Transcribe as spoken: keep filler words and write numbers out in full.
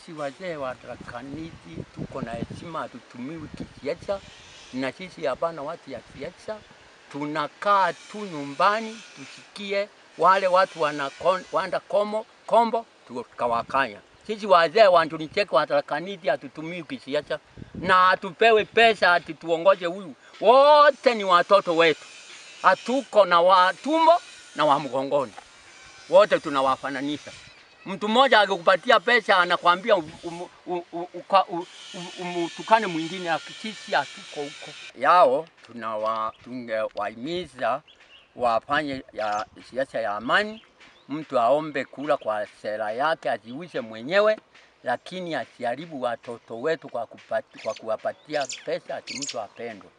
sisi wazee wa Tharaka-Nithi tuko na heshima, hatutumiwi kisiasa, na sisi hapana watu ya siasa. Tunakaa tu nyumbani tusikie wale watu wanakwenda komo kombo tukawakanya. Sisi wazee wanatunicheka wa Tharaka-Nithi hatutumiwi kisiasa na hatupewe pesa ati tuongoje huyu. Wote ni watoto wetu. Hatuko na watumbo na wa mgongoni. Wote tunawafananisha. Mtu mmoja akikupatia pesa anakuambia umtukane mwingine, sisi hatuko huko. Yao tunawa tungewahimiza wafanye ya siasa ya amani. Mtu aombe kula kwa sera yake ajiuze mwenyewe, lakini asiharibu watoto wetu kwa kupati, kwa kuwapatia pesa ati mtu apendwe.